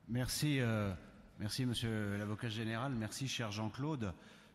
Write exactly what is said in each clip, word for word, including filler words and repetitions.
Merci, euh, merci Monsieur l'avocat général, merci cher Jean-Claude.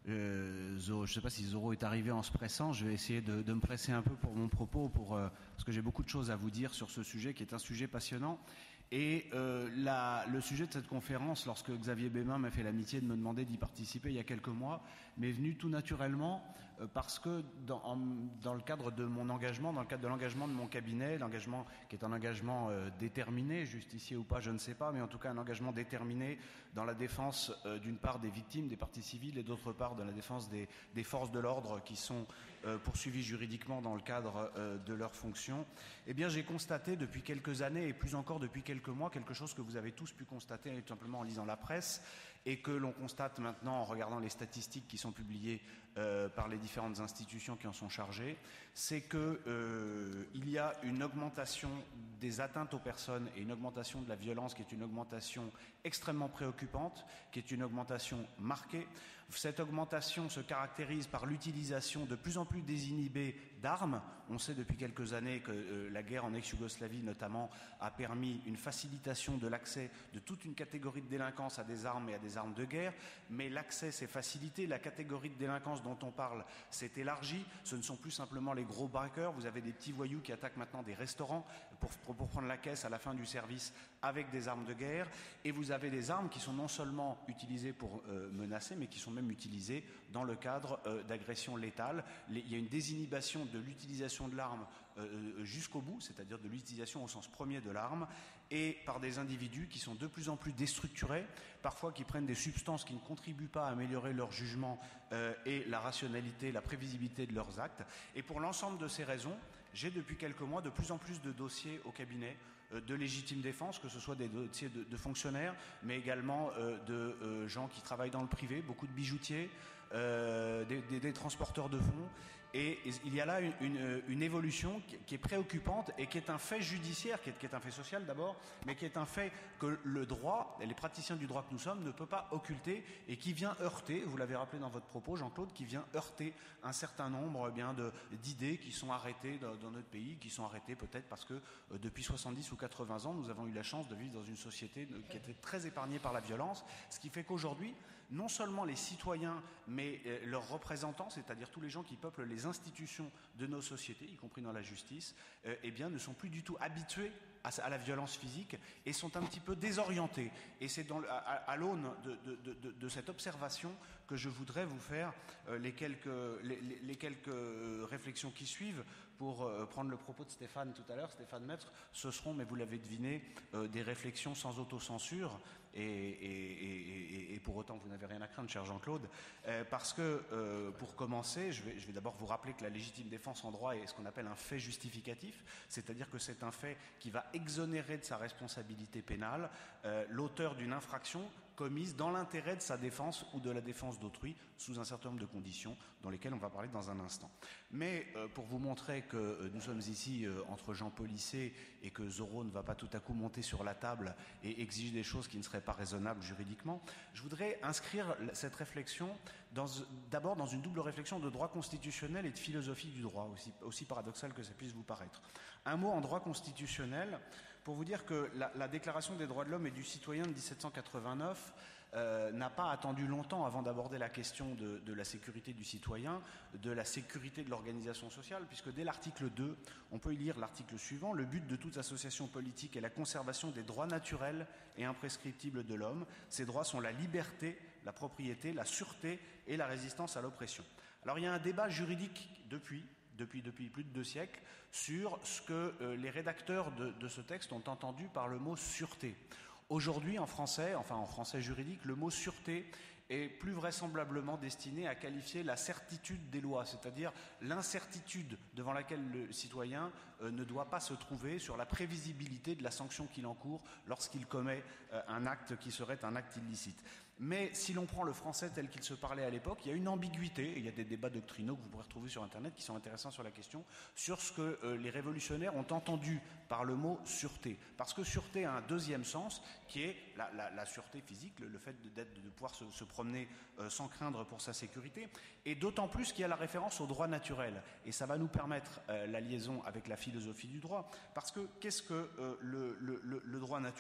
Euh, je ne sais pas si Zoro est arrivé en se pressant, je vais essayer de, de me presser un peu pour mon propos, pour, euh, parce que j'ai beaucoup de choses à vous dire sur ce sujet qui est un sujet passionnant. Et euh, la, le sujet de cette conférence, lorsque Xavier Bémin m'a fait l'amitié de me demander d'y participer il y a quelques mois, m'est venu tout naturellement euh, parce que dans, en, dans le cadre de mon engagement, dans le cadre de l'engagement de mon cabinet, l'engagement qui est un engagement euh, déterminé, justicier ou pas, je ne sais pas, mais en tout cas un engagement déterminé dans la défense euh, d'une part des victimes, des parties civiles, et d'autre part de la défense des, des forces de l'ordre qui sont euh, poursuivies juridiquement dans le cadre euh, de leurs fonctions, eh bien j'ai constaté depuis quelques années, et plus encore depuis quelques quelques mois, quelque chose que vous avez tous pu constater tout simplement en lisant la presse et que l'on constate maintenant en regardant les statistiques qui sont publiées euh, par les différentes institutions qui en sont chargées, c'est que euh, il y a une augmentation des atteintes aux personnes et une augmentation de la violence qui est une augmentation extrêmement préoccupante, qui est une augmentation marquée. Cette augmentation se caractérise par l'utilisation de plus en plus désinhibée d'armes. On sait depuis quelques années que euh, la guerre en ex-Yougoslavie notamment a permis une facilitation de l'accès de toute une catégorie de délinquance à des armes et à des armes de guerre, mais l'accès s'est facilité, la catégorie de délinquance dont on parle s'est élargie, ce ne sont plus simplement les gros braqueurs, vous avez des petits voyous qui attaquent maintenant des restaurants pour, pour, pour prendre la caisse à la fin du service avec des armes de guerre, et vous avez des armes qui sont non seulement utilisées pour euh, menacer, mais qui sont même utilisées dans le cadre euh, d'agressions létales. Les, il y a une désinhibition de l'utilisation de l'arme euh, jusqu'au bout, c'est-à-dire de l'utilisation au sens premier de l'arme, et par des individus qui sont de plus en plus déstructurés, parfois qui prennent des substances qui ne contribuent pas à améliorer leur jugement euh, et la rationalité, la prévisibilité de leurs actes. Et pour l'ensemble de ces raisons, j'ai depuis quelques mois de plus en plus de dossiers au cabinet euh, de légitime défense, que ce soit des dossiers de, de fonctionnaires, mais également euh, de euh, gens qui travaillent dans le privé, beaucoup de bijoutiers, euh, des, des, des transporteurs de fonds. Et il y a là une, une, une évolution qui est préoccupante et qui est un fait judiciaire, qui est, qui est un fait social d'abord, mais qui est un fait que le droit, et les praticiens du droit que nous sommes, ne peut pas occulter et qui vient heurter, vous l'avez rappelé dans votre propos, Jean-Claude, qui vient heurter un certain nombre eh bien, de, d'idées qui sont arrêtées dans, dans notre pays, qui sont arrêtées peut-être parce que euh, depuis soixante-dix ou quatre-vingts ans, nous avons eu la chance de vivre dans une société de, qui était très épargnée par la violence, ce qui fait qu'aujourd'hui, non seulement les citoyens, mais euh, leurs représentants, c'est-à-dire tous les gens qui peuplent les institutions de nos sociétés, y compris dans la justice, euh, eh bien, ne sont plus du tout habitués à, à la violence physique et sont un petit peu désorientés. Et c'est dans, à, à l'aune de, de, de, de cette observation que je voudrais vous faire euh, les, quelques, les, les, les quelques réflexions qui suivent pour euh, prendre le propos de Stéphane tout à l'heure, Stéphane Maître. Ce seront, mais vous l'avez deviné, euh, des réflexions sans autocensure et, et, et, et, et pour autant vous n'avez rien à craindre, cher Jean-Claude, euh, parce que euh, pour commencer, je vais, je vais d'abord vous rappeler que la légitime défense en droit est ce qu'on appelle un fait justificatif, c'est-à-dire que c'est un fait qui va exonérer de sa responsabilité pénale euh, l'auteur d'une infraction commise dans l'intérêt de sa défense ou de la défense d'autrui sous un certain nombre de conditions dans lesquelles on va parler dans un instant. Mais euh, pour vous montrer que euh, nous sommes ici euh, entre gens policés et que Zoro ne va pas tout à coup monter sur la table et exiger des choses qui ne seraient pas raisonnables juridiquement, je voudrais inscrire cette réflexion dans, d'abord dans une double réflexion de droit constitutionnel et de philosophie du droit, aussi, aussi paradoxal que ça puisse vous paraître. Un mot en droit constitutionnel pour vous dire que la, la Déclaration des droits de l'homme et du citoyen de dix-sept cent quatre-vingt-neuf Euh, n'a pas attendu longtemps avant d'aborder la question de, de la sécurité du citoyen, de la sécurité de l'organisation sociale, puisque dès l'article deux, on peut y lire l'article suivant: le but de toute association politique est la conservation des droits naturels et imprescriptibles de l'homme. Ces droits sont la liberté, la propriété, la sûreté et la résistance à l'oppression. Alors il y a un débat juridique depuis Depuis, depuis plus de deux siècles, sur ce que euh, les rédacteurs de, de ce texte ont entendu par le mot sûreté. Aujourd'hui, en français, enfin en français juridique, le mot sûreté est plus vraisemblablement destiné à qualifier la certitude des lois, c'est-à-dire l'incertitude devant laquelle le citoyen euh, ne doit pas se trouver sur la prévisibilité de la sanction qu'il encourt lorsqu'il commet euh, un acte qui serait un acte illicite. Mais si l'on prend le français tel qu'il se parlait à l'époque, il y a une ambiguïté, et il y a des débats doctrinaux que vous pourrez retrouver sur Internet qui sont intéressants sur la question, sur ce que euh, les révolutionnaires ont entendu par le mot sûreté. Parce que sûreté a un deuxième sens, qui est la, la, la sûreté physique, le, le fait de, d'être, de pouvoir se, se promener euh, sans craindre pour sa sécurité, et d'autant plus qu'il y a la référence au droit naturel. Et ça va nous permettre euh, la liaison avec la philosophie du droit, parce que qu'est-ce que euh, le, le, le droit naturel ?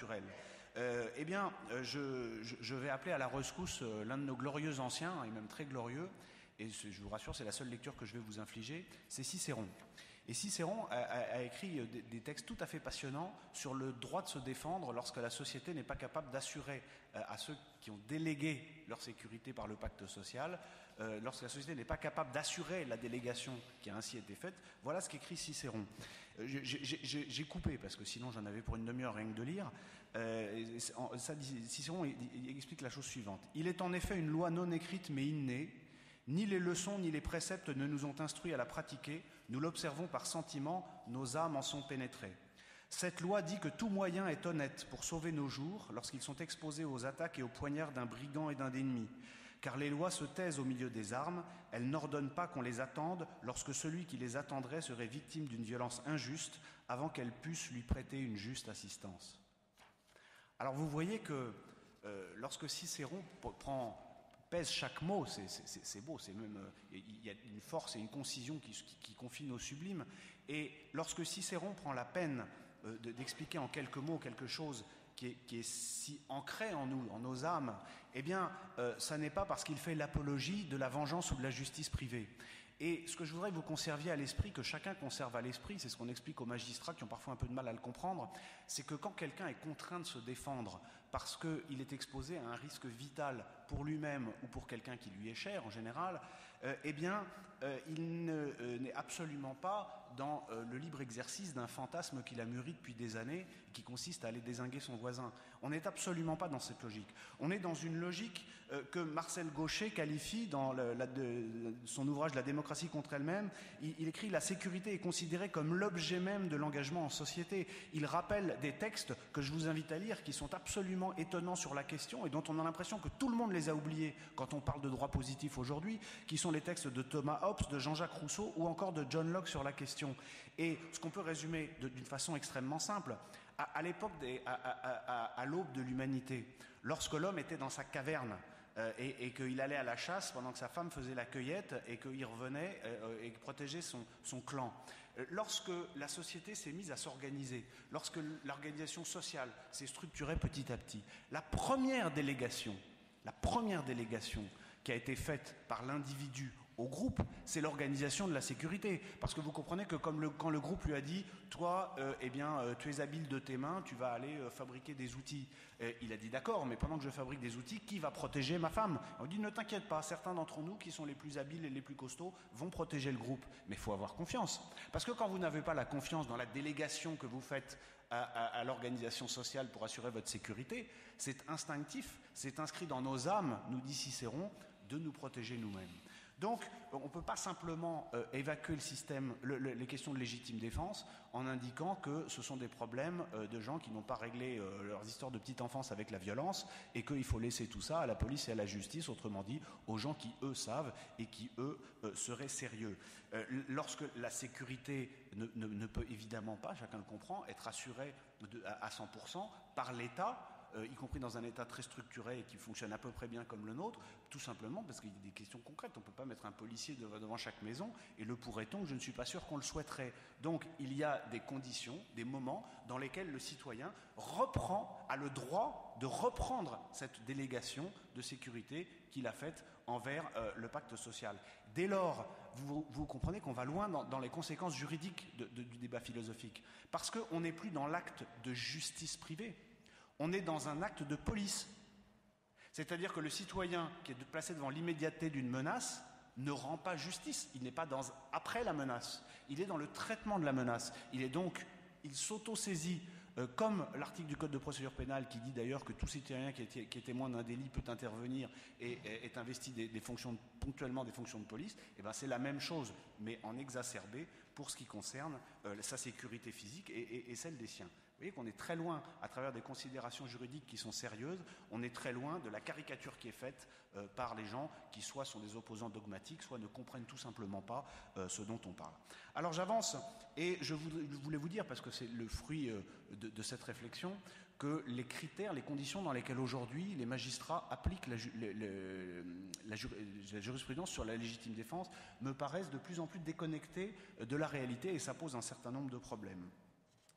euh, eh bien, je, je, je vais appeler à la rescousse l'un de nos glorieux anciens, et même très glorieux, et je vous rassure, c'est la seule lecture que je vais vous infliger, c'est Cicéron. Et Cicéron a, a, a écrit des, des textes tout à fait passionnants sur le droit de se défendre lorsque la société n'est pas capable d'assurer euh, à ceux qui ont délégué leur sécurité par le pacte social, euh, lorsque la société n'est pas capable d'assurer la délégation qui a ainsi été faite. Voilà ce qu'écrit Cicéron. Euh, J'ai coupé, parce que sinon j'en avais pour une demi-heure rien que de lire. Euh, ça, Cicéron il, il explique la chose suivante. « Il est en effet une loi non écrite mais innée. Ni les leçons ni les préceptes ne nous ont instruits à la pratiquer, nous l'observons par sentiment, nos âmes en sont pénétrées. Cette loi dit que tout moyen est honnête pour sauver nos jours lorsqu'ils sont exposés aux attaques et aux poignards d'un brigand et d'un ennemi. Car les lois se taisent au milieu des armes, elles n'ordonnent pas qu'on les attende lorsque celui qui les attendrait serait victime d'une violence injuste avant qu'elle puisse lui prêter une juste assistance. » Alors vous voyez que euh, lorsque Cicéron prend... pèse chaque mot, c'est beau, c'est même, il y a une force et une concision qui, qui, qui confine au sublime. Et lorsque Cicéron prend la peine euh, d'expliquer en quelques mots quelque chose qui est, qui est si ancré en nous, en nos âmes, eh bien, euh, ça n'est pas parce qu'il fait l'apologie de la vengeance ou de la justice privée. Et ce que je voudrais que vous conserviez à l'esprit, que chacun conserve à l'esprit, c'est ce qu'on explique aux magistrats qui ont parfois un peu de mal à le comprendre, c'est que quand quelqu'un est contraint de se défendre parce qu'il est exposé à un risque vital pour lui-même ou pour quelqu'un qui lui est cher en général, euh, eh bien, euh, il n'est euh, absolument pas dans euh, le libre exercice d'un fantasme qu'il a mûri depuis des années, qui consiste à aller dézinguer son voisin. On n'est absolument pas dans cette logique. On est dans une logique euh, que Marcel Gauchet qualifie dans le, la, de, son ouvrage « La démocratie contre elle-même ». Il, il écrit « La sécurité est considérée comme l'objet même de l'engagement en société ». Il rappelle des textes que je vous invite à lire qui sont absolument étonnants sur la question et dont on a l'impression que tout le monde les a oubliés quand on parle de droit positif aujourd'hui, qui sont les textes de Thomas Hobbes, de Jean-Jacques Rousseau ou encore de John Locke sur la question. Et ce qu'on peut résumer d'une façon extrêmement simple, à, à l'époque, à, à, à, à l'aube de l'humanité, lorsque l'homme était dans sa caverne euh, et, et qu'il allait à la chasse pendant que sa femme faisait la cueillette et qu'il revenait euh, et protégeait son, son clan, lorsque la société s'est mise à s'organiser, lorsque l'organisation sociale s'est structurée petit à petit, la première délégation, la première délégation qui a été faite par l'individu au groupe, c'est l'organisation de la sécurité. Parce que vous comprenez que comme le, quand le groupe lui a dit « Toi, euh, eh bien, euh, tu es habile de tes mains, tu vas aller euh, fabriquer des outils. Euh, » Il a dit « D'accord, mais pendant que je fabrique des outils, qui va protéger ma femme ?» On dit « Ne t'inquiète pas, certains d'entre nous qui sont les plus habiles et les plus costauds vont protéger le groupe. » Mais il faut avoir confiance. Parce que quand vous n'avez pas la confiance dans la délégation que vous faites à, à, à l'organisation sociale pour assurer votre sécurité, c'est instinctif, c'est inscrit dans nos âmes, nous dit Cicéron, de nous protéger nous-mêmes. Donc, on ne peut pas simplement euh, évacuer le système, le, le, les questions de légitime défense en indiquant que ce sont des problèmes euh, de gens qui n'ont pas réglé euh, leurs histoires de petite enfance avec la violence et qu'il faut laisser tout ça à la police et à la justice, autrement dit, aux gens qui, eux, savent et qui, eux, euh, seraient sérieux. Euh, lorsque la sécurité ne, ne, ne peut évidemment pas, chacun le comprend, être assurée de, à, à cent pour cent par l'État, Euh, y compris dans un État très structuré et qui fonctionne à peu près bien comme le nôtre, tout simplement parce qu'il y a des questions concrètes. On ne peut pas mettre un policier devant chaque maison, et le pourrait-on? Je ne suis pas sûr qu'on le souhaiterait. Donc il y a des conditions, des moments dans lesquels le citoyen reprend, a le droit de reprendre cette délégation de sécurité qu'il a faite envers euh, le pacte social. Dès lors, vous, vous comprenez qu'on va loin dans, dans les conséquences juridiques de, de, du débat philosophique, parce qu'on n'est plus dans l'acte de justice privée. On est dans un acte de police. C'est-à-dire que le citoyen qui est placé devant l'immédiateté d'une menace ne rend pas justice. Il n'est pas dans, après la menace. Il est dans le traitement de la menace. Il est donc, il s'auto-saisit, euh, comme l'article du Code de procédure pénale qui dit d'ailleurs que tout citoyen qui est, qui est témoin d'un délit peut intervenir et, et est investi des, des fonctions, ponctuellement des fonctions de police. Et ben c'est la même chose, mais en exacerbé pour ce qui concerne euh, sa sécurité physique et, et, et celle des siens. Vous voyez qu'on est très loin, à travers des considérations juridiques qui sont sérieuses, on est très loin de la caricature qui est faite euh, par les gens qui soit sont des opposants dogmatiques, soit ne comprennent tout simplement pas euh, ce dont on parle. Alors j'avance et je voulais vous dire, parce que c'est le fruit euh, de, de cette réflexion, que les critères, les conditions dans lesquelles aujourd'hui les magistrats appliquent la, le, le, la, la jurisprudence sur la légitime défense me paraissent de plus en plus déconnectés de la réalité et ça pose un certain nombre de problèmes.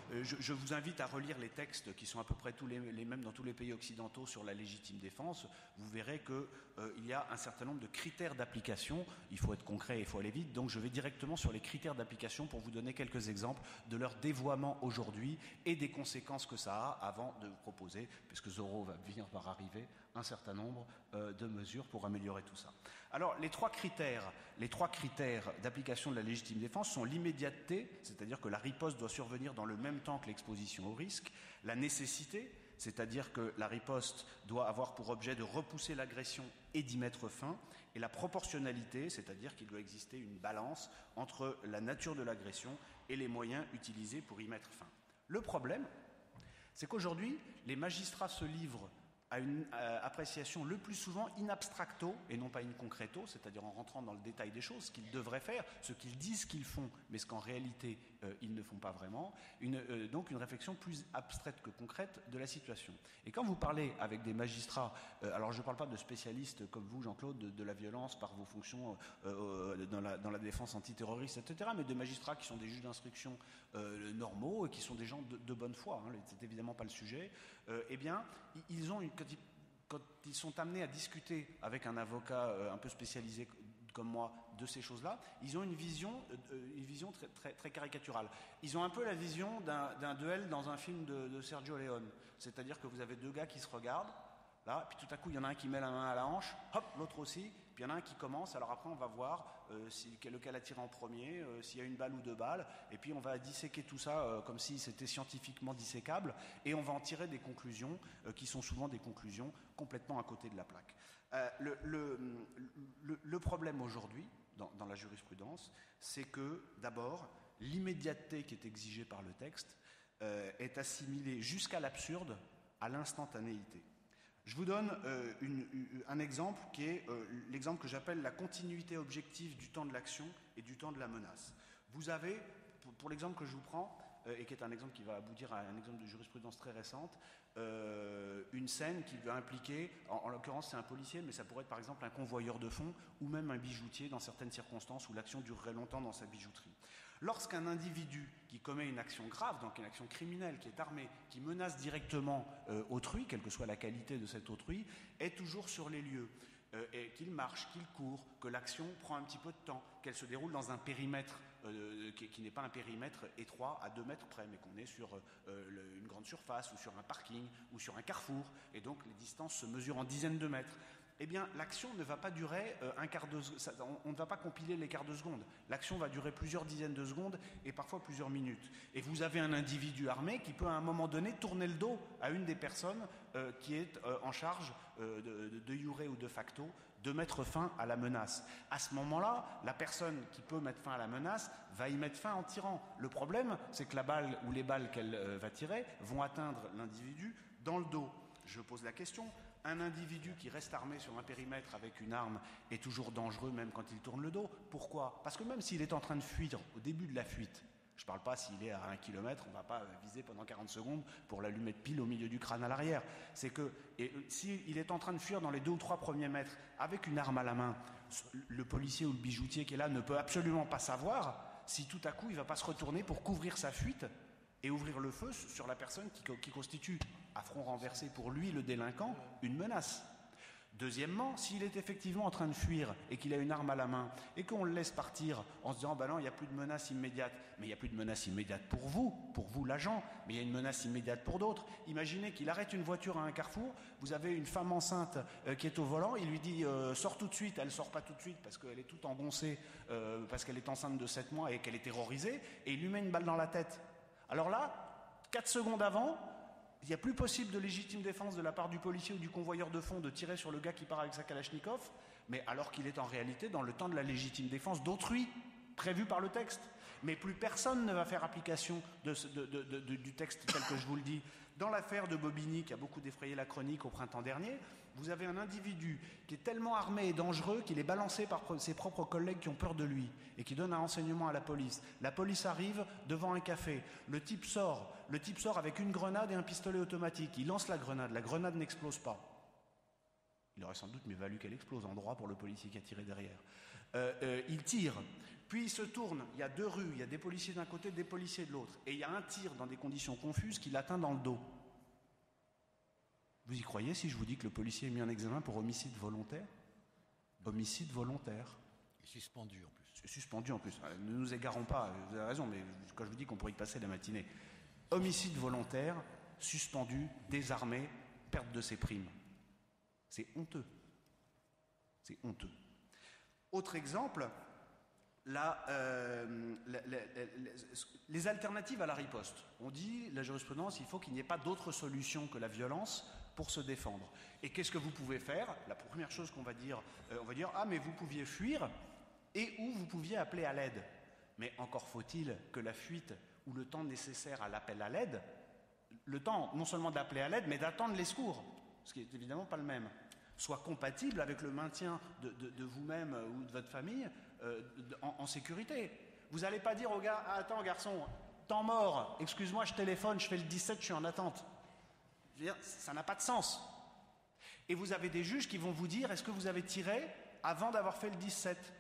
euh, je, je vous invite à relire les textes qui sont à peu près tous les, les mêmes dans tous les pays occidentaux sur la légitime défense. Vous verrez qu'il euh, y a un certain nombre de critères d'application. Il faut être concret, il faut aller vite. Donc je vais directement sur les critères d'application pour vous donner quelques exemples de leur dévoiement aujourd'hui et des conséquences que ça a avant de vous proposer, puisque Zoro va venir par arriver, un certain nombre euh, de mesures pour améliorer tout ça. Alors, les trois critères, les trois critères d'application de la légitime défense sont l'immédiateté, c'est-à-dire que la riposte doit survenir dans le même temps que l'exposition au risque, la nécessité, c'est-à-dire que la riposte doit avoir pour objet de repousser l'agression et d'y mettre fin, et la proportionnalité, c'est-à-dire qu'il doit exister une balance entre la nature de l'agression et les moyens utilisés pour y mettre fin. Le problème, c'est qu'aujourd'hui, les magistrats se livrent à une euh, appréciation le plus souvent in abstracto et non pas in concreto, c'est-à-dire en rentrant dans le détail des choses, ce qu'ils devraient faire, ce qu'ils disent qu'ils font, mais ce qu'en réalité euh, ils ne font pas vraiment, une, euh, donc une réflexion plus abstraite que concrète de la situation. Et quand vous parlez avec des magistrats, euh, alors je ne parle pas de spécialistes comme vous, Jean-Claude, de, de la violence par vos fonctions euh, euh, dans, la, dans la défense antiterroriste, et cetera, mais de magistrats qui sont des juges d'instruction euh, normaux et qui sont des gens de, de bonne foi, hein, c'est évidemment pas le sujet, euh, eh bien, ils ont une Quand ils, quand ils sont amenés à discuter avec un avocat euh, un peu spécialisé comme moi de ces choses-là, ils ont une vision, euh, une vision très, très, très caricaturale. Ils ont un peu la vision d'un, d'un duel dans un film de, de Sergio Leone. C'est-à-dire que vous avez deux gars qui se regardent, là, puis tout à coup, il y en a un qui met la main à la hanche, hop, l'autre aussi, puis il y en a un qui commence, alors après on va voir euh, si, lequel a tiré en premier, euh, s'il y a une balle ou deux balles, et puis on va disséquer tout ça euh, comme si c'était scientifiquement disséquable, et on va en tirer des conclusions euh, qui sont souvent des conclusions complètement à côté de la plaque. Euh, le, le, le, le problème aujourd'hui, dans, dans la jurisprudence, c'est que, d'abord, l'immédiateté qui est exigée par le texte euh, est assimilée jusqu'à l'absurde à l'instantanéité. Je vous donne euh, une, une, un exemple qui est euh, l'exemple que j'appelle la continuité objective du temps de l'action et du temps de la menace. Vous avez, pour, pour l'exemple que je vous prends, euh, et qui est un exemple qui va aboutir à un exemple de jurisprudence très récente, euh, une scène qui va impliquer, en, en l'occurrence c'est un policier, mais ça pourrait être par exemple un convoyeur de fonds ou même un bijoutier dans certaines circonstances où l'action durerait longtemps dans sa bijouterie. Lorsqu'un individu qui commet une action grave, donc une action criminelle, qui est armé, qui menace directement euh, autrui, quelle que soit la qualité de cet autrui, est toujours sur les lieux, euh, et qu'il marche, qu'il court, que l'action prend un petit peu de temps, qu'elle se déroule dans un périmètre euh, qui, qui n'est pas un périmètre étroit à deux mètres près, mais qu'on est sur euh, le, une grande surface ou sur un parking ou sur un carrefour, et donc les distances se mesurent en dizaines de mètres. Eh bien, l'action ne va pas durer euh, un quart de seconde, on, on ne va pas compiler les quarts de seconde. L'action va durer plusieurs dizaines de secondes et parfois plusieurs minutes. Et vous avez un individu armé qui peut à un moment donné tourner le dos à une des personnes euh, qui est euh, en charge euh, de, de, de jure ou de facto de mettre fin à la menace. À ce moment-là, la personne qui peut mettre fin à la menace va y mettre fin en tirant. Le problème, c'est que la balle ou les balles qu'elle euh, va tirer vont atteindre l'individu dans le dos. Je pose la question, un individu qui reste armé sur un périmètre avec une arme est toujours dangereux même quand il tourne le dos. Pourquoi ? Parce que même s'il est en train de fuir au début de la fuite, je ne parle pas s'il est à un kilomètre, on ne va pas viser pendant quarante secondes pour l'allumer de pile au milieu du crâne à l'arrière. C'est que et, s'il est en train de fuir dans les deux ou trois premiers mètres avec une arme à la main, le policier ou le bijoutier qui est là ne peut absolument pas savoir si tout à coup il ne va pas se retourner pour couvrir sa fuite et ouvrir le feu sur la personne qui, qui constitue, à front renversé pour lui, le délinquant, une menace. Deuxièmement, s'il est effectivement en train de fuir et qu'il a une arme à la main et qu'on le laisse partir en se disant bah « non, il n'y a plus de menace immédiate », mais il n'y a plus de menace immédiate pour vous, pour vous l'agent, mais il y a une menace immédiate pour d'autres. Imaginez qu'il arrête une voiture à un carrefour, vous avez une femme enceinte euh, qui est au volant, il lui dit euh, « sors tout de suite », elle ne sort pas tout de suite parce qu'elle est toute engoncée, euh, parce qu'elle est enceinte de sept mois et qu'elle est terrorisée, et il lui met une balle dans la tête. Alors là, quatre secondes avant, il n'y a plus possible de légitime défense de la part du policier ou du convoyeur de fonds de tirer sur le gars qui part avec sa Kalachnikov, mais alors qu'il est en réalité dans le temps de la légitime défense d'autrui, prévu par le texte. Mais plus personne ne va faire application de ce, de, de, de, du texte tel que je vous le dis. Dans l'affaire de Bobigny, qui a beaucoup défrayé la chronique au printemps dernier, vous avez un individu qui est tellement armé et dangereux qu'il est balancé par ses propres collègues qui ont peur de lui et qui donne un renseignement à la police. La police arrive devant un café. Le type sort. Le type sort avec une grenade et un pistolet automatique. Il lance la grenade. La grenade n'explose pas. Il aurait sans doute mieux valu qu'elle explose en droit pour le policier qui a tiré derrière. Euh, euh, il tire, puis il se tourne. Il y a deux rues, il y a des policiers d'un côté, des policiers de l'autre. Et il y a un tir dans des conditions confuses qui l'atteint dans le dos. Vous y croyez si je vous dis que le policier est mis en examen pour homicide volontaire? Homicide volontaire. Suspendu en plus. Suspendu en plus. Ne nous égarons pas, vous avez raison, mais quand je vous dis qu'on pourrait y passer la matinée. Homicide volontaire, suspendu, désarmé, perte de ses primes. C'est honteux. C'est honteux. Autre exemple, la, euh, la, la, la, la, les alternatives à la riposte. On dit, la jurisprudence, il faut qu'il n'y ait pas d'autre solution que la violence pour se défendre. Et qu'est-ce que vous pouvez faire? La première chose qu'on va dire, euh, on va dire, ah mais vous pouviez fuir et ou vous pouviez appeler à l'aide. Mais encore faut-il que la fuite ou le temps nécessaire à l'appel à l'aide, le temps non seulement d'appeler à l'aide, mais d'attendre les secours, ce qui n'est évidemment pas le même, soit compatible avec le maintien de, de, de vous-même ou de votre famille euh, de, en, en sécurité. Vous n'allez pas dire au gars, ah, attends garçon, temps mort, excuse-moi, je téléphone, je fais le dix-sept, je suis en attente. Je veux dire, ça n'a pas de sens. Et vous avez des juges qui vont vous dire, est-ce que vous avez tiré avant d'avoir fait le dix-sept?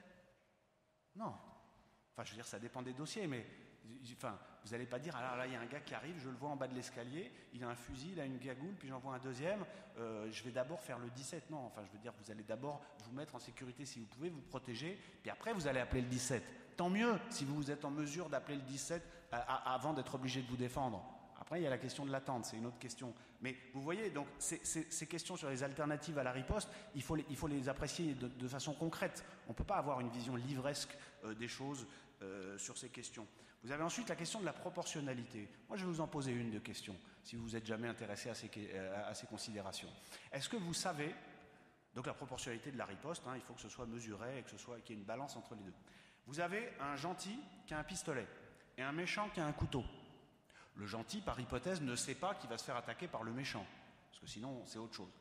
Non. Enfin, je veux dire, ça dépend des dossiers, mais enfin, vous n'allez pas dire, alors là, il y a un gars qui arrive, je le vois en bas de l'escalier, il a un fusil, il a une gagoule, puis j'en vois un deuxième, euh, je vais d'abord faire le dix-sept. Non, enfin, je veux dire, vous allez d'abord vous mettre en sécurité si vous pouvez, vous protéger, puis après, vous allez appeler le dix-sept. Tant mieux si vous êtes en mesure d'appeler le dix-sept à, à, avant d'être obligé de vous défendre. Après, il y a la question de l'attente, c'est une autre question. Mais vous voyez, donc, ces, ces, ces questions sur les alternatives à la riposte, il faut les, il faut les apprécier de, de façon concrète. On ne peut pas avoir une vision livresque euh, des choses euh, sur ces questions. Vous avez ensuite la question de la proportionnalité. Moi, je vais vous en poser une de questions, si vous vous êtes jamais intéressé à ces, à ces considérations. Est-ce que vous savez, donc la proportionnalité de la riposte, hein, il faut que ce soit mesuré et que ce soit, qu'il y ait une balance entre les deux. Vous avez un gentil qui a un pistolet et un méchant qui a un couteau. Le gentil, par hypothèse, ne sait pas qu'il va se faire attaquer par le méchant, parce que sinon, c'est autre chose.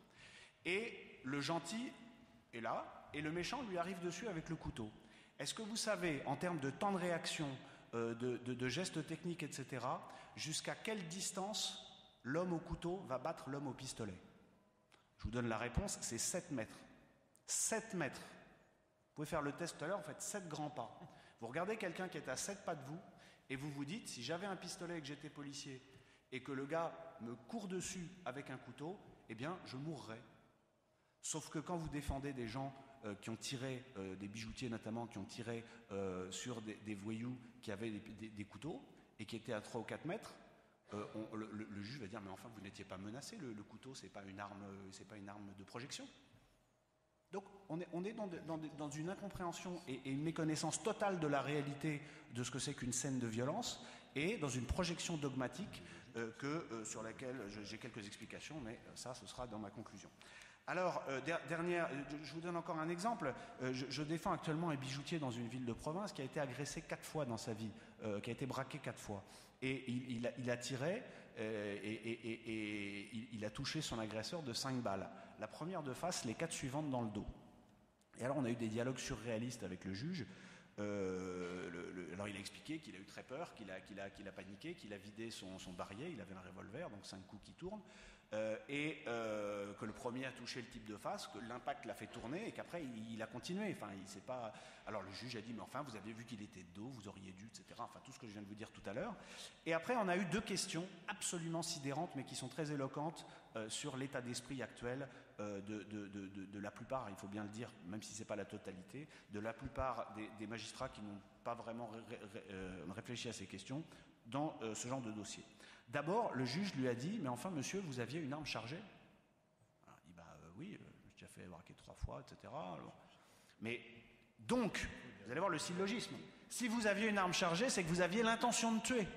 Et le gentil est là, et le méchant lui arrive dessus avec le couteau. Est-ce que vous savez, en termes de temps de réaction, euh, de, de, de gestes techniques, et cetera, jusqu'à quelle distance l'homme au couteau va battre l'homme au pistolet? Je vous donne la réponse, c'est sept mètres. sept mètres. Vous pouvez faire le test tout à l'heure, vous faites sept grands pas. Vous regardez quelqu'un qui est à sept pas de vous, et vous vous dites, si j'avais un pistolet et que j'étais policier, et que le gars me court dessus avec un couteau, eh bien, je mourrais. Sauf que quand vous défendez des gens euh, qui ont tiré, euh, des bijoutiers notamment, qui ont tiré euh, sur des, des voyous qui avaient des, des, des couteaux, et qui étaient à trois ou quatre mètres, euh, on, le, le, le juge va dire, mais enfin, vous n'étiez pas menacé, le, le couteau, c'est pas une arme, c'est pas une arme de projection. Donc on est, on est dans, de, dans, de, dans une incompréhension et, et une méconnaissance totale de la réalité de ce que c'est qu'une scène de violence et dans une projection dogmatique euh, que, euh, sur laquelle j'ai quelques explications, mais ça, ce sera dans ma conclusion. Alors, euh, der, dernière, je vous donne encore un exemple. Euh, je, je défends actuellement un bijoutier dans une ville de province qui a été agressé quatre fois dans sa vie, euh, qui a été braqué quatre fois. Et il, il, a, il a tiré euh, et, et, et, et il, il a touché son agresseur de cinq balles. La première de face, les quatre suivantes dans le dos. Et alors on a eu des dialogues surréalistes avec le juge. Euh, le, le, alors il a expliqué qu'il a eu très peur, qu'il a, qu'il a, qu'il a paniqué, qu'il a vidé son, son barillet, il avait un revolver, donc cinq coups qui tournent, euh, et euh, que le premier a touché le type de face, que l'impact l'a fait tourner et qu'après il, il a continué. Enfin, il s'est pas. Alors le juge a dit mais enfin vous avez vu qu'il était de dos, vous auriez dû, et cetera. Enfin tout ce que je viens de vous dire tout à l'heure. Et après on a eu deux questions absolument sidérantes mais qui sont très éloquentes euh, sur l'état d'esprit actuel euh, de, de, de, de, de la plupart, il faut bien le dire, même si c'est pas la totalité, de la plupart des, des magistrats qui n'ont pas vraiment ré, ré, euh, réfléchi à ces questions dans euh, ce genre de dossier. D'abord, le juge lui a dit, mais enfin, monsieur, vous aviez une arme chargée? Alors, il dit, bah euh, oui, euh, je t'ai fait braquer trois fois, et cetera. Alors, mais donc, vous allez voir le syllogisme. Si vous aviez une arme chargée, c'est que vous aviez l'intention de tuer.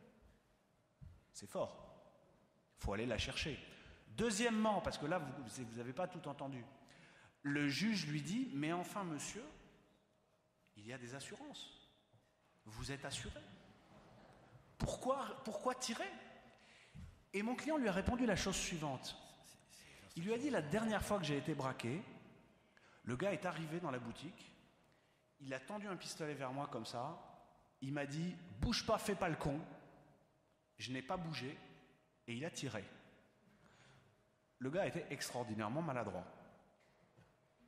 C'est fort. Il faut aller la chercher. Deuxièmement, parce que là, vous n'avez pas tout entendu, le juge lui dit, mais enfin, monsieur, il y a des assurances. Vous êtes assuré. Pourquoi, pourquoi tirer? Et mon client lui a répondu la chose suivante. Il lui a dit, la dernière fois que j'ai été braqué, le gars est arrivé dans la boutique, il a tendu un pistolet vers moi comme ça, il m'a dit, bouge pas, fais pas le con. Je n'ai pas bougé et il a tiré. Le gars était extraordinairement maladroit.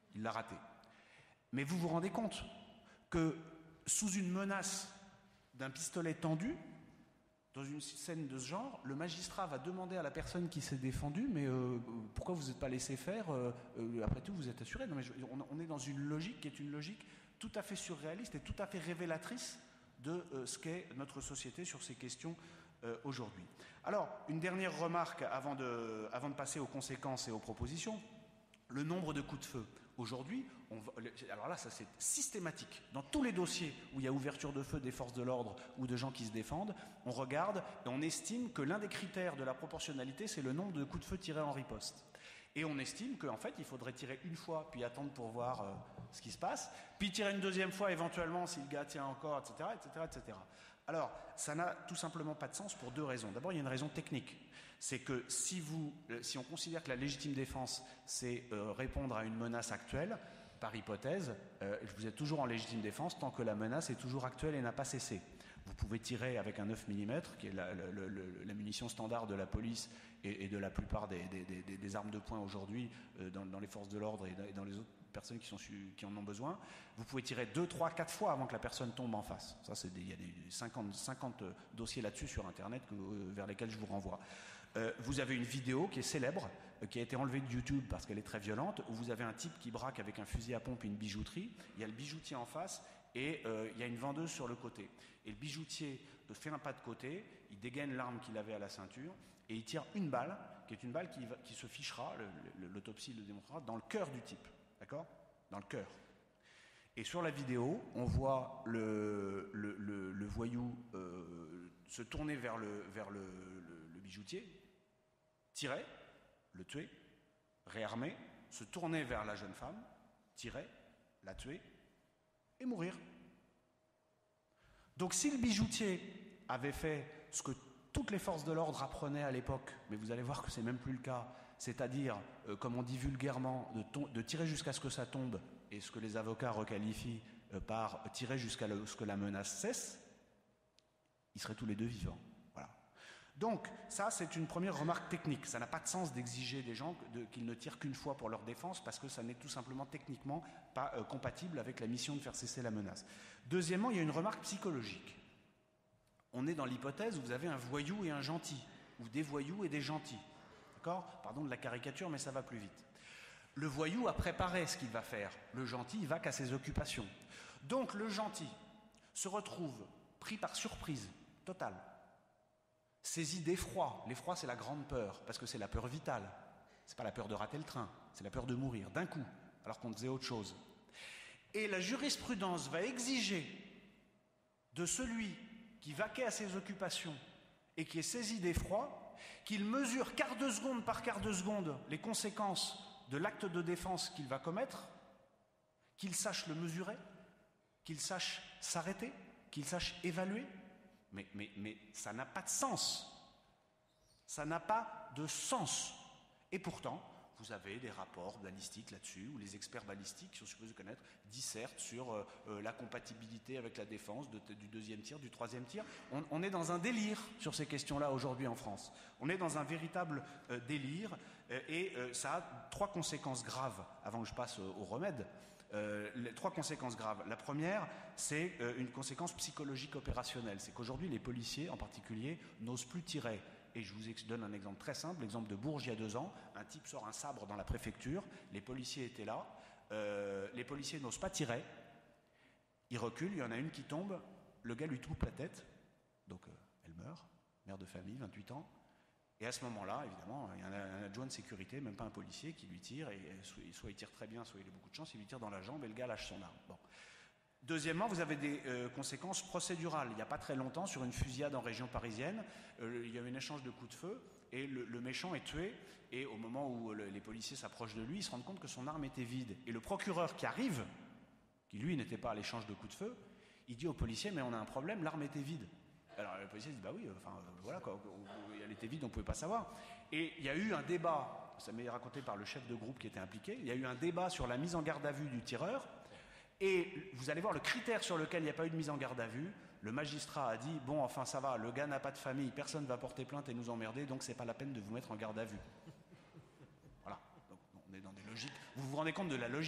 Il l'a raté. Mais vous vous rendez compte que sous une menace d'un pistolet tendu, dans une scène de ce genre, le magistrat va demander à la personne qui s'est défendue, mais euh, pourquoi vous n'êtes pas laissé faire euh, euh, après tout, vous êtes assuré. Non, mais je, on, on est dans une logique qui est une logique tout à fait surréaliste et tout à fait révélatrice de euh, ce qu'est notre société sur ces questions euh, aujourd'hui. Alors, une dernière remarque avant de, avant de passer aux conséquences et aux propositions. Le nombre de coups de feu. Aujourd'hui, on va, alors là, ça c'est systématique. Dans tous les dossiers où il y a ouverture de feu des forces de l'ordre ou de gens qui se défendent, on regarde et on estime que l'un des critères de la proportionnalité, c'est le nombre de coups de feu tirés en riposte. Et on estime qu'en fait, il faudrait tirer une fois, puis attendre pour voir euh, ce qui se passe, puis tirer une deuxième fois éventuellement si le gars tient encore, et cetera, et cetera, et cetera. Alors, ça n'a tout simplement pas de sens pour deux raisons. D'abord, il y a une raison technique. C'est que si, vous, si on considère que la légitime défense, c'est euh, répondre à une menace actuelle, par hypothèse, euh, vous êtes toujours en légitime défense tant que la menace est toujours actuelle et n'a pas cessé. Vous pouvez tirer avec un neuf millimètres, qui est la, la, la, la munition standard de la police et, et de la plupart des, des, des, des armes de poing aujourd'hui euh, dans, dans les forces de l'ordre et, et dans les autres personnes qui, sont, qui en ont besoin. Vous pouvez tirer deux, trois, quatre fois avant que la personne tombe en face. Ça, c'est des, il y a des cinquante, cinquante dossiers là-dessus sur Internet que, euh, vers lesquels je vous renvoie. Euh, vous avez une vidéo qui est célèbre, euh, qui a été enlevée de YouTube parce qu'elle est très violente, où vous avez un type qui braque avec un fusil à pompe et une bijouterie. Il y a le bijoutier en face et euh, il y a une vendeuse sur le côté. Et le bijoutier fait un pas de côté, il dégaine l'arme qu'il avait à la ceinture et il tire une balle, qui est une balle qui, va, qui se fichera, le, le, l'autopsie le démontrera, dans le cœur du type. D'accord ? Dans le cœur. Et sur la vidéo, on voit le, le, le, le voyou euh, se tourner vers le, vers le, le, le bijoutier, tirer, le tuer, réarmer, se tourner vers la jeune femme, tirer, la tuer et mourir. Donc si le bijoutier avait fait ce que toutes les forces de l'ordre apprenaient à l'époque, mais vous allez voir que c'est même plus le cas, c'est-à-dire, euh, comme on dit vulgairement, de, ton, de tirer jusqu'à ce que ça tombe, et ce que les avocats requalifient euh, par tirer jusqu'à le, ce que la menace cesse, ils seraient tous les deux vivants. Voilà. Donc, ça, c'est une première remarque technique. Ça n'a pas de sens d'exiger des gens de, qu'ils ne tirent qu'une fois pour leur défense, parce que ça n'est tout simplement techniquement pas euh, compatible avec la mission de faire cesser la menace. Deuxièmement, il y a une remarque psychologique. On est dans l'hypothèse où vous avez un voyou et un gentil, ou des voyous et des gentils. D'accord ? Pardon de la caricature, mais ça va plus vite. Le voyou a préparé ce qu'il va faire. Le gentil, il va qu'à ses occupations. Donc le gentil se retrouve pris par surprise totale, saisi d'effroi. L'effroi, c'est la grande peur, parce que c'est la peur vitale. C'est pas la peur de rater le train, c'est la peur de mourir d'un coup, alors qu'on faisait autre chose. Et la jurisprudence va exiger de celui qui vaquait à ses occupations et qui est saisi d'effroi, qu'il mesure quart de seconde par quart de seconde les conséquences de l'acte de défense qu'il va commettre, qu'il sache le mesurer, qu'il sache s'arrêter, qu'il sache évaluer. Mais, mais, mais ça n'a pas de sens. Ça n'a pas de sens. Et pourtant, vous avez des rapports balistiques là-dessus, où les experts balistiques, qui sont supposés connaître, dissertent sur euh, euh, la compatibilité avec la défense de, du deuxième tir, du troisième tir. On, on est dans un délire sur ces questions-là aujourd'hui en France. On est dans un véritable euh, délire, euh, et euh, ça a trois conséquences graves, avant que je passe au, au remède. Euh, les trois conséquences graves. La première, c'est euh, une conséquence psychologique opérationnelle. C'est qu'aujourd'hui, les policiers, en particulier, n'osent plus tirer. Et je vous donne un exemple très simple, l'exemple de Bourges il y a deux ans. Un type sort un sabre dans la préfecture, les policiers étaient là, euh, les policiers n'osent pas tirer, ils reculent, il y en a une qui tombe, le gars lui touche la tête, donc euh, elle meurt, mère de famille, vingt-huit ans, et à ce moment-là, évidemment, il y a un, un adjoint de sécurité, même pas un policier, qui lui tire, et soit il tire très bien, soit il a beaucoup de chance, il lui tire dans la jambe et le gars lâche son arme. Bon. Deuxièmement, vous avez des euh, conséquences procédurales. Il n'y a pas très longtemps, sur une fusillade en région parisienne, euh, il y a eu un échange de coups de feu et le, le méchant est tué. Et au moment où le, les policiers s'approchent de lui, ils se rendent compte que son arme était vide. Et le procureur qui arrive, qui lui n'était pas à l'échange de coups de feu, il dit au policier, mais on a un problème, l'arme était vide. Alors le policier dit, bah oui, enfin euh, voilà, quoi, elle était vide, on ne pouvait pas savoir. Et il y a eu un débat, ça m'est raconté par le chef de groupe qui était impliqué, il y a eu un débat sur la mise en garde à vue du tireur. Et vous allez voir le critère sur lequel il n'y a pas eu de mise en garde à vue. Le magistrat a dit, bon, enfin ça va, le gars n'a pas de famille, personne ne va porter plainte et nous emmerder, donc c'est pas la peine de vous mettre en garde à vue. Voilà, donc on est dans des logiques. Vous vous rendez compte de la logique.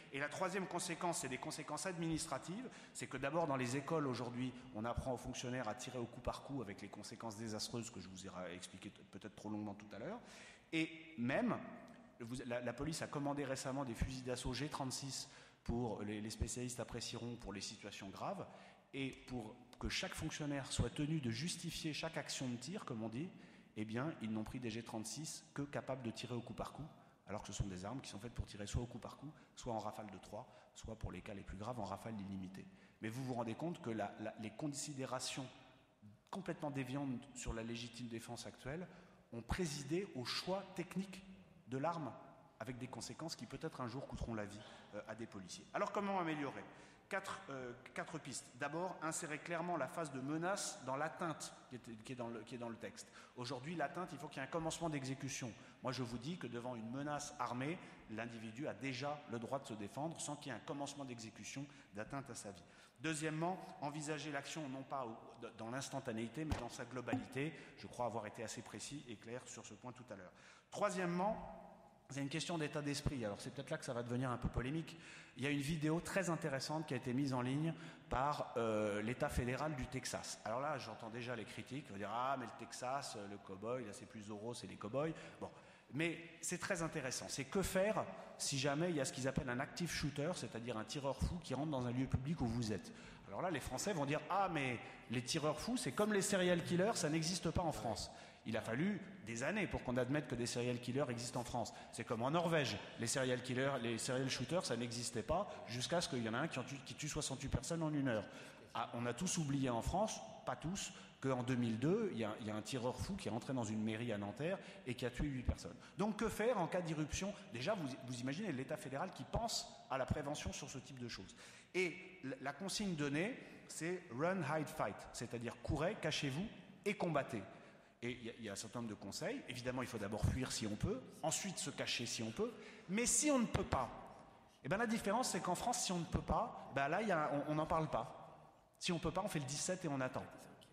Et la troisième conséquence, c'est des conséquences administratives. C'est que d'abord, dans les écoles aujourd'hui, on apprend aux fonctionnaires à tirer au coup par coup avec les conséquences désastreuses que je vous ai expliquées peut-être trop longuement tout à l'heure. Et même, vous, la, la police a commandé récemment des fusils d'assaut G trente-six pour, les, les spécialistes apprécieront, pour les situations graves. Et pour que chaque fonctionnaire soit tenu de justifier chaque action de tir, comme on dit, eh bien, ils n'ont pris des G trente-six que capables de tirer au coup par coup, alors que ce sont des armes qui sont faites pour tirer soit au coup par coup, soit en rafale de trois, soit pour les cas les plus graves, en rafale illimitée. Mais vous vous rendez compte que la, la, les considérations complètement déviantes sur la légitime défense actuelle ont présidé au choix technique de l'arme, avec des conséquences qui peut-être un jour coûteront la vie euh, à des policiers. Alors comment améliorer ? Quatre, euh, quatre pistes. D'abord, insérer clairement la phase de menace dans l'atteinte qui est, qui est, dans, le, qui est dans le texte. Aujourd'hui, l'atteinte, il faut qu'il y ait un commencement d'exécution. Moi, je vous dis que devant une menace armée, l'individu a déjà le droit de se défendre sans qu'il y ait un commencement d'exécution d'atteinte à sa vie. Deuxièmement, envisager l'action non pas au, dans l'instantanéité, mais dans sa globalité. Je crois avoir été assez précis et clair sur ce point tout à l'heure. Troisièmement, c'est une question d'état d'esprit. Alors c'est peut-être là que ça va devenir un peu polémique. Il y a une vidéo très intéressante qui a été mise en ligne par euh, l'État fédéral du Texas. Alors là, j'entends déjà les critiques. On va dire, ah, mais le Texas, le cow-boy, là c'est plus Zorro, c'est les cow-boys. Bon, mais c'est très intéressant. C'est que faire si jamais il y a ce qu'ils appellent un active shooter, c'est-à-dire un tireur fou qui rentre dans un lieu public où vous êtes. Alors là, les Français vont dire, ah, mais les tireurs fous, c'est comme les serial killers, ça n'existe pas en France. Il a fallu des années pour qu'on admette que des serial killers existent en France. C'est comme en Norvège. Les serial killers, les serial shooters, ça n'existait pas jusqu'à ce qu'il y en ait un qui, en tue, qui tue soixante-huit personnes en une heure. Ah, on a tous oublié en France, pas tous, qu'en deux mille deux, il y, a, il y a un tireur fou qui est rentré dans une mairie à Nanterre et qui a tué huit personnes. Donc que faire en cas d'irruption ? Déjà, vous, vous imaginez l'État fédéral qui pense à la prévention sur ce type de choses. Et la consigne donnée, c'est « run, hide, fight », c'est-à-dire « courez, cachez-vous et combattez ». Et il y, y a un certain nombre de conseils. Évidemment, il faut d'abord fuir si on peut, ensuite se cacher si on peut. Mais si on ne peut pas, eh ben la différence, c'est qu'en France, si on ne peut pas, ben là, y a, on n'en parle pas. Si on ne peut pas, on fait le dix-sept et on attend.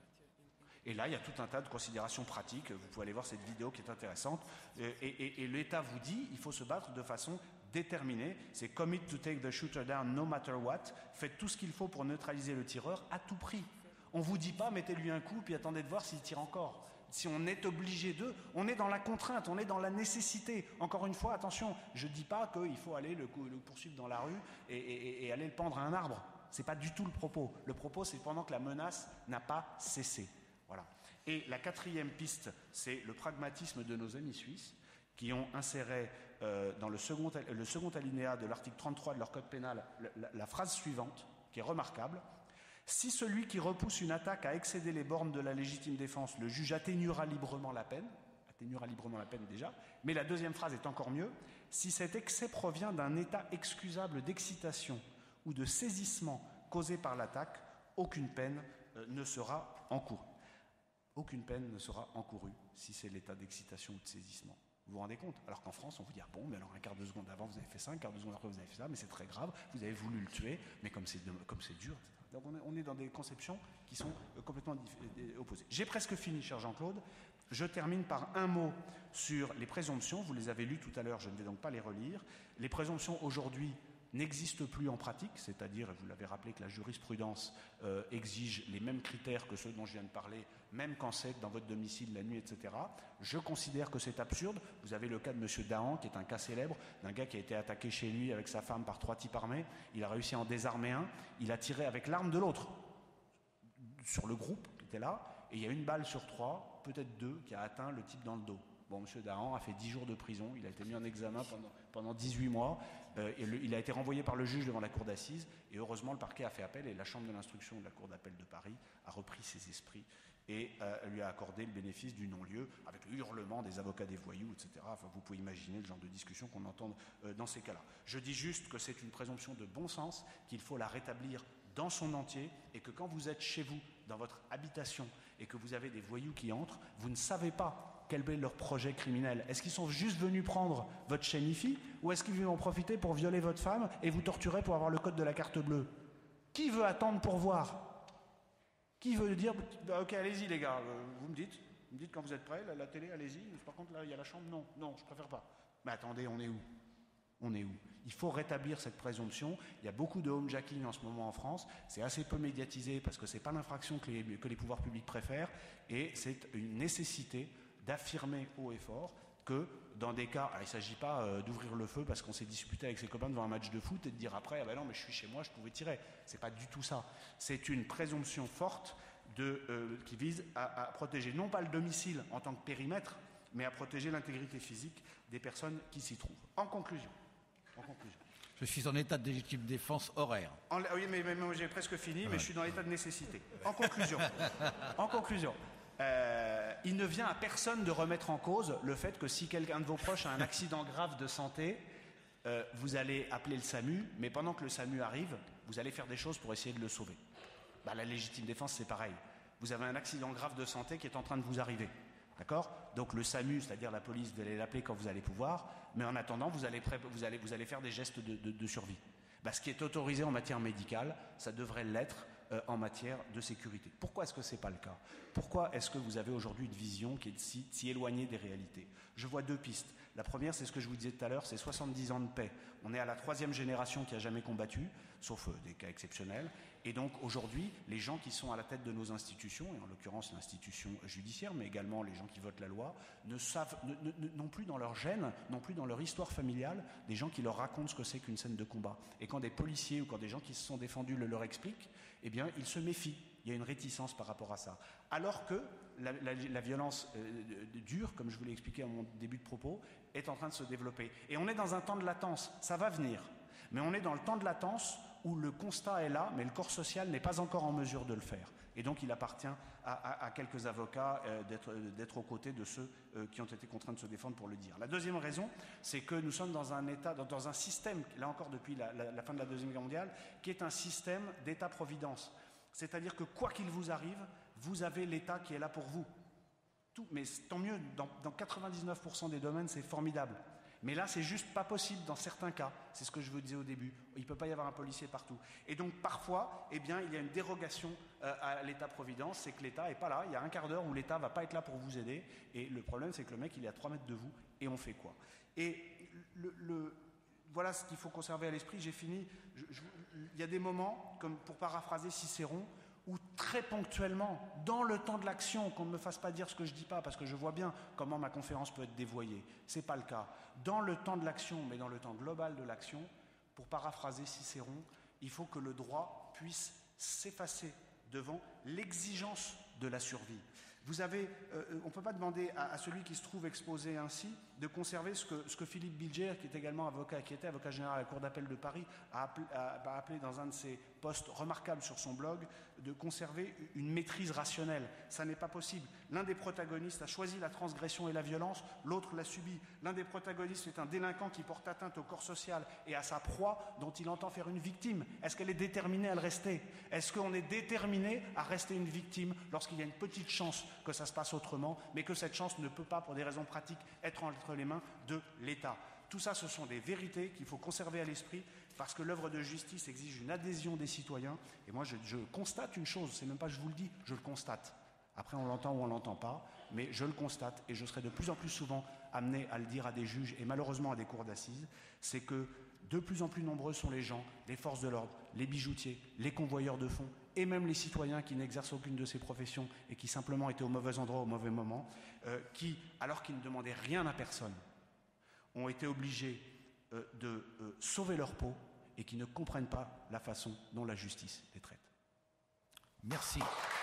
Et là, il y a tout un tas de considérations pratiques. Vous pouvez aller voir cette vidéo qui est intéressante. Et, et, et l'État vous dit, il faut se battre de façon déterminée. C'est « commit to take the shooter down no matter what ». Faites tout ce qu'il faut pour neutraliser le tireur à tout prix. On ne vous dit pas, mettez-lui un coup, puis attendez de voir s'il tire encore. Si on est obligé d'eux, on est dans la contrainte, on est dans la nécessité. Encore une fois, attention, je ne dis pas qu'il faut aller le, le poursuivre dans la rue et, et, et aller le pendre à un arbre. Ce n'est pas du tout le propos. Le propos, c'est pendant que la menace n'a pas cessé. Voilà. Et la quatrième piste, c'est le pragmatisme de nos amis suisses qui ont inséré euh, dans le second, le second alinéa de l'article trente-trois de leur code pénal la, la, la phrase suivante, qui est remarquable. Si celui qui repousse une attaque a excédé les bornes de la légitime défense, le juge atténuera librement la peine, atténuera librement la peine déjà, mais la deuxième phrase est encore mieux, si cet excès provient d'un état excusable d'excitation ou de saisissement causé par l'attaque, aucune peine euh, ne sera encourue. Aucune peine ne sera encourue si c'est l'état d'excitation ou de saisissement. Vous vous rendez compte ? Alors qu'en France, on vous dit, ah bon, mais alors un quart de seconde avant, vous avez fait ça, un quart de seconde après, vous avez fait ça, mais c'est très grave, vous avez voulu le tuer, mais comme c'est, comme c'est dur, et cetera. Donc on est, on est dans des conceptions qui sont complètement opposées. J'ai presque fini, cher Jean-Claude. Je termine par un mot sur les présomptions. Vous les avez lues tout à l'heure, je ne vais donc pas les relire. Les présomptions aujourd'hui n'existent plus en pratique, c'est-à-dire, vous l'avez rappelé, que la jurisprudence euh, exige les mêmes critères que ceux dont je viens de parler, même quand c'est dans votre domicile la nuit, et cetera. Je considère que c'est absurde. Vous avez le cas de M. Dahan, qui est un cas célèbre, d'un gars qui a été attaqué chez lui avec sa femme par trois types armés. Il a réussi à en désarmer un. Il a tiré avec l'arme de l'autre sur le groupe qui était là, et il y a une balle sur trois, peut-être deux, qui a atteint le type dans le dos. Bon, M. Dahan a fait dix jours de prison, il a été mis en examen pendant, pendant dix-huit mois, euh, et le, il a été renvoyé par le juge devant la cour d'assises, et heureusement le parquet a fait appel, et la chambre de l'instruction de la cour d'appel de Paris a repris ses esprits, et euh, lui a accordé le bénéfice du non-lieu, avec le hurlement des avocats des voyous, et cetera. Enfin, vous pouvez imaginer le genre de discussion qu'on entend euh, dans ces cas-là. Je dis juste que c'est une présomption de bon sens, qu'il faut la rétablir dans son entier, et que quand vous êtes chez vous, dans votre habitation, et que vous avez des voyous qui entrent, vous ne savez pas quel est leur projet criminel. Est-ce qu'ils sont juste venus prendre votre chaîne I F I, ou est-ce qu'ils vont en profiter pour violer votre femme et vous torturer pour avoir le code de la carte bleue ? Qui veut attendre pour voir ? Qui veut dire, ok, allez-y les gars, vous me dites, vous me dites quand vous êtes prêts, la, la télé, allez-y, par contre là, il y a la chambre, non, non, je préfère pas. Mais attendez, on est où ? On est où? Il faut rétablir cette présomption. Il y a beaucoup de homejacking en ce moment en France. C'est assez peu médiatisé parce que ce n'est pas l'infraction que les, que les pouvoirs publics préfèrent. Et c'est une nécessité d'affirmer haut et fort que dans des cas, alors il ne s'agit pas euh, d'ouvrir le feu parce qu'on s'est disputé avec ses copains devant un match de foot et de dire après, ah ben non, mais je suis chez moi, je pouvais tirer. C'est pas du tout ça. C'est une présomption forte de, euh, qui vise à, à protéger non pas le domicile en tant que périmètre, mais à protéger l'intégrité physique des personnes qui s'y trouvent. En conclusion, en conclusion. Je suis en état de légitime défense horaire. En, oui, mais, mais, mais j'ai presque fini, ouais. Mais je suis dans l'état de nécessité. En conclusion, en conclusion, euh, il ne vient à personne de remettre en cause le fait que si quelqu'un de vos proches a un accident grave de santé, euh, vous allez appeler le SAMU, mais pendant que le SAMU arrive, vous allez faire des choses pour essayer de le sauver. Bah, la légitime défense, c'est pareil. Vous avez un accident grave de santé qui est en train de vous arriver. D'accord? Donc le SAMU, c'est-à-dire la police, vous allez l'appeler quand vous allez pouvoir, mais en attendant, vous allez, pré- vous allez, vous allez faire des gestes de, de, de survie. Bah, ce qui est autorisé en matière médicale, ça devrait l'être euh, en matière de sécurité. Pourquoi est-ce que ce n'est pas le cas? Pourquoi est-ce que vous avez aujourd'hui une vision qui est si, si éloignée des réalités? Je vois deux pistes. La première, c'est ce que je vous disais tout à l'heure, c'est soixante-dix ans de paix. On est à la troisième génération qui n'a jamais combattu, sauf euh, des cas exceptionnels. Et donc aujourd'hui, les gens qui sont à la tête de nos institutions, et en l'occurrence l'institution judiciaire, mais également les gens qui votent la loi, ne savent, ne, ne, non plus dans leur gène, non plus dans leur histoire familiale, des gens qui leur racontent ce que c'est qu'une scène de combat. Et quand des policiers ou quand des gens qui se sont défendus le leur expliquent, eh bien ils se méfient. Il y a une réticence par rapport à ça. Alors que la, la, la violence euh, dure, comme je vous l'ai expliqué à mon début de propos, est en train de se développer. Et on est dans un temps de latence, ça va venir. Mais on est dans le temps de latence où le constat est là, mais le corps social n'est pas encore en mesure de le faire. Et donc il appartient à, à, à quelques avocats euh, d'être, d'être aux côtés de ceux euh, qui ont été contraints de se défendre pour le dire. La deuxième raison, c'est que nous sommes dans un état, dans, dans un système, là encore depuis la, la, la fin de la Deuxième Guerre mondiale, qui est un système d'État-providence. C'est-à-dire que quoi qu'il vous arrive, vous avez l'État qui est là pour vous. Tout, mais tant mieux, dans, dans quatre-vingt-dix-neuf pour cent des domaines, c'est formidable. Mais là, c'est juste pas possible dans certains cas. C'est ce que je vous disais au début. Il ne peut pas y avoir un policier partout. Et donc, parfois, eh bien, il y a une dérogation euh, à l'État-providence. C'est que l'État n'est pas là. Il y a un quart d'heure où l'État ne va pas être là pour vous aider. Et le problème, c'est que le mec, il est à trois mètres de vous. Et on fait quoi? Et le, le, voilà ce qu'il faut conserver à l'esprit. J'ai fini. Je, je, il y a des moments, comme pour paraphraser Cicéron, où très ponctuellement, dans le temps de l'action, qu'on ne me fasse pas dire ce que je ne dis pas, parce que je vois bien comment ma conférence peut être dévoyée. Ce n'est pas le cas. Dans le temps de l'action, mais dans le temps global de l'action, pour paraphraser Cicéron, il faut que le droit puisse s'effacer devant l'exigence de la survie. Vous avez, euh, on ne peut pas demander à, à celui qui se trouve exposé ainsi de conserver ce que, ce que Philippe Bilger, qui est également avocat, qui était avocat général à la Cour d'appel de Paris, a appelé, a, a appelé dans un de ses posts remarquables sur son blog, de conserver une maîtrise rationnelle. Ça n'est pas possible. L'un des protagonistes a choisi la transgression et la violence, l'autre l'a subi. L'un des protagonistes est un délinquant qui porte atteinte au corps social et à sa proie dont il entend faire une victime. Est-ce qu'elle est déterminée à le rester? Est-ce qu'on est déterminé à rester une victime lorsqu'il y a une petite chance que ça se passe autrement, mais que cette chance ne peut pas, pour des raisons pratiques, être entre les mains de l'État? Tout ça, ce sont des vérités qu'il faut conserver à l'esprit, parce que l'œuvre de justice exige une adhésion des citoyens. Et moi, je, je constate une chose, c'est même pas je vous le dis, je le constate. Après, on l'entend ou on l'entend pas, mais je le constate, et je serai de plus en plus souvent amené à le dire à des juges, et malheureusement à des cours d'assises, c'est que de plus en plus nombreux sont les gens, les forces de l'ordre, les bijoutiers, les convoyeurs de fonds, et même les citoyens qui n'exercent aucune de ces professions et qui simplement étaient au mauvais endroit au mauvais moment, euh, qui, alors qu'ils ne demandaient rien à personne, ont été obligés euh, de euh, sauver leur peau et qui ne comprennent pas la façon dont la justice les traite. Merci.